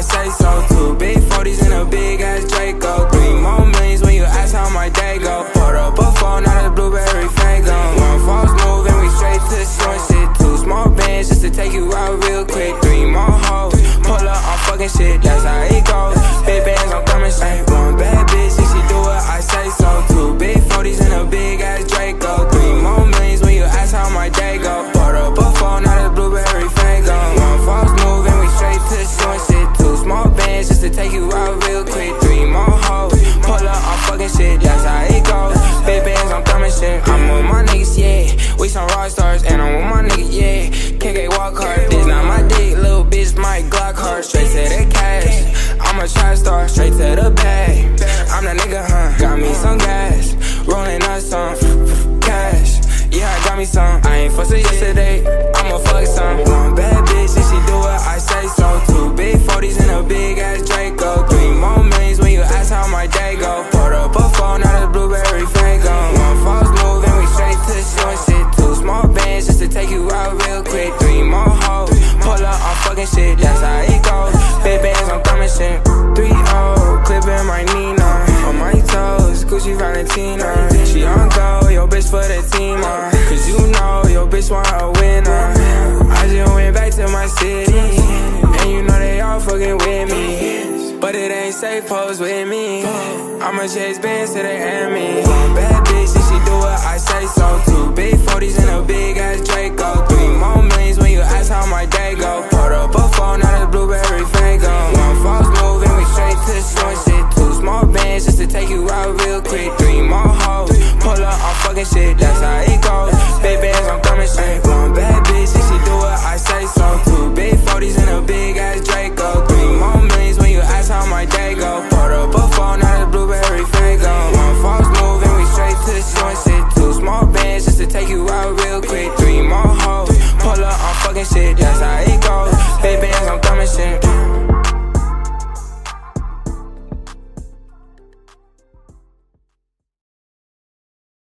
say so. 2 big 40s and a big ass Draco. 3 more millions when you ask how my day go. Poured up a phone, not a blueberry Faygo. 1 false move and we straight to the short shit. 2 small bands just to take you out real quick. 3 more hoes, pull up on fucking shit, that's how it goes. Big bands, I'm coming straight. 1 bad bitch and she do what I say so. 2 big 40s and a big ass Draco. 3 more millions when you ask how my day go. Poured up a phone, not a blueberry Faygo. 1 false move and we straight to the short shit. 2 small bands just to take you out real quick. 3 more hoes, pull up on fucking shit, that's how it goes. Big bands, I'm coming shit. I'm with my niggas, yeah. We some rock stars and I'm with my niggas, yeah. KK walk hard, this not my dick, little bitch, my Glock hard. Straight to the cash, I'm a trap star, straight to the bag. I'm that nigga, huh? Got me some gas, rolling up some cash. Yeah, I got me some. I ain't fussing yesterday, I'ma fuck some. 1 bad bitch and she do what I say so. 2 big 40s and a big ass Draco. 3 more millions when you ask how my day go. Poured up a phone, not a blueberry Faygo. 1 false move and we straight to the short shit. 2 small bands just to take you out real quick. 3 more hoes, pull up on fucking shit, that's how it goes. Big bands, I'm coming shit. 3-0, clipping my Nina. On my toes, Gucci Valentina. She on go, yo bitch for the team, cause you know your bitch want a winner. I just went back to my city, and you know they all fucking with me. But it ain't safe, pose with me. I'ma chase bands to the enemy. 1 bad bitch and she do what I say so. 2 big 40s and a big ass Draco. 3 more millions when you ask how my day go. Poured up a phone, not a blueberry Faygo. 1 false move and we straight to the short shit. 2 small bands just to take you out real quick.